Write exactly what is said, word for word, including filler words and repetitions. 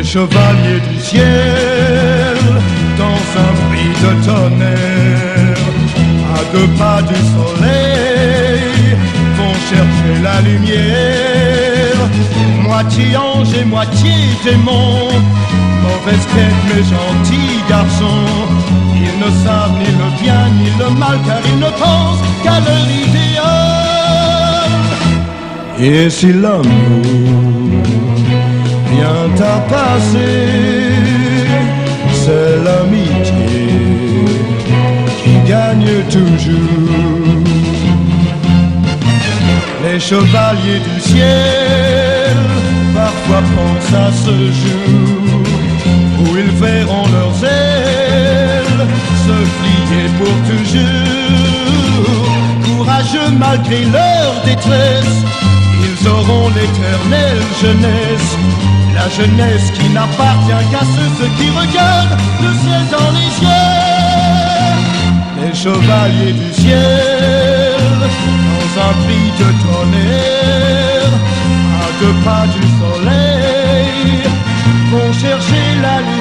chevaliers du ciel, dans un bruit de tonnerre, à deux pas du soleil, vont chercher la lumière. Moitié ange et moitié démon, mauvaise quête mais gentils garçons. Ils ne savent ni le bien ni le mal, car ils ne pensent qu'à leur idéal. Et si l'amour vient à passer, c'est l'amitié qui gagne toujours. Les chevaliers du ciel parfois pensent à ce jour où ils verront leurs ailes se plier pour toujours. Courageux malgré leur détresse, ils auront l'éternelle jeunesse, la jeunesse qui n'appartient qu'à ceux, ceux qui regardent le ciel dans les yeux. Les chevaliers du ciel, dans un cri de tonnerre, à deux pas du soleil, vont chercher la lumière.